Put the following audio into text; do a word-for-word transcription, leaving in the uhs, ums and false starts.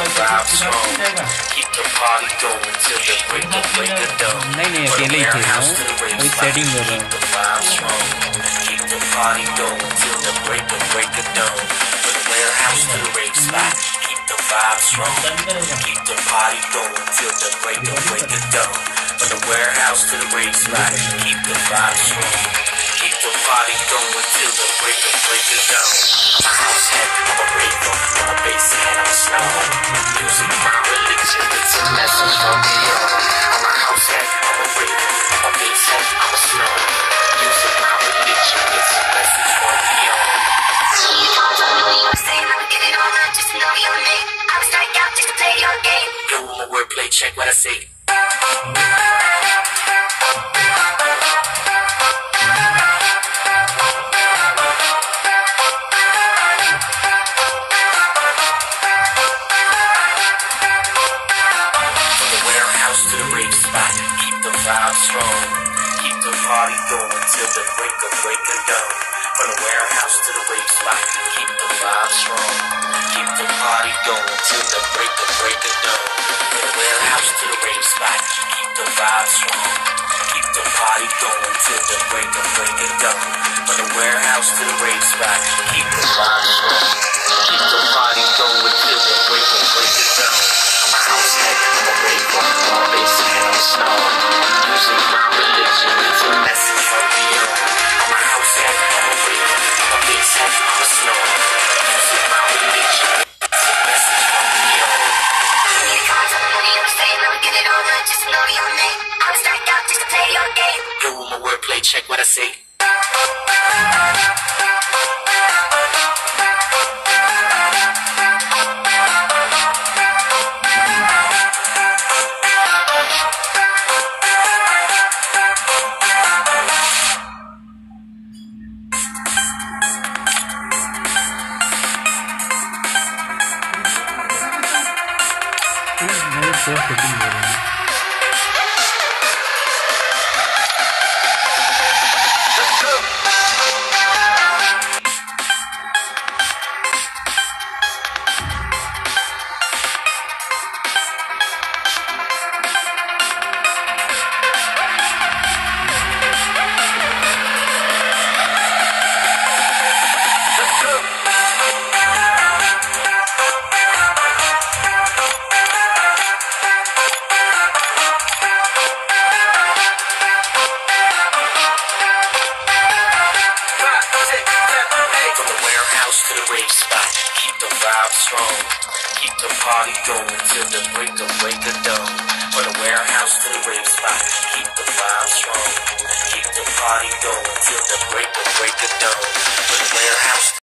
vibe strong. Keep the party going till the break of break of dawn. नहीं नहीं अकेले ही थे ना, अभी सेटिंग हो रहा है. Keep the vibe strong. Keep the party going till the break of break of dawn. From the warehouse to the rave spot. Keep the vibe strong. Keep the party going till the break of break of dawn. From the warehouse to the rave spot. Keep the vibe strong. Keep the party going till the break of break of dawn. My house head, I'm a raver. I'm a bass head, I'm a snow. Music, my religion, it's a message from beyond. I'm a house head, I'm a raver. I'm a bass head, I'm a snow. Music, my religion, it's a message from beyond. You called on me when you were saying I would get it all up just to know your name. I would strike out just to play your game. Yo, my wordplay, check what I say. To the rave spot, keep the vibe strong. Keep the party going till the break of break of dawn. From the warehouse to the rave spot, keep the vibe strong. Keep the party going till the break of break of dawn. From the warehouse to the rave spot, keep the vibe strong. Keep the party going till the break of break of dawn. From the warehouse to the rave spot, keep the vibe strong. Keep the party going till the break of break of dawn. My house head, I'm a raver. I'm a bass head, I'm a snow. Music, my religion, it's a message from beyond. I'm a house head, I'm a raver. I'm a bass head, I'm a snow. Music, my religion, it's a message from beyond. You called on me when you were saying I would get it all up just to know your name. I would strike out just to play your game. Yo, my wordplay, check what I say. बहुत setting हो रहा है. To the rave spot, keep the vibe strong. Keep the party going till the break of break of dawn. From the warehouse to the rave spot, keep the vibe strong. Keep the party going till the break of break of dawn. From the warehouse